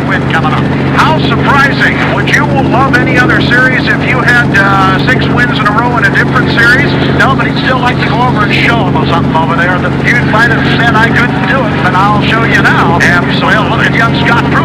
win coming up. How surprising. Would you love any other series if you had 6 wins in a row in a different series? No, but he'd still like to go over and show him something over there that you might have said I couldn't do it, but I'll show you now. And so look at young Scott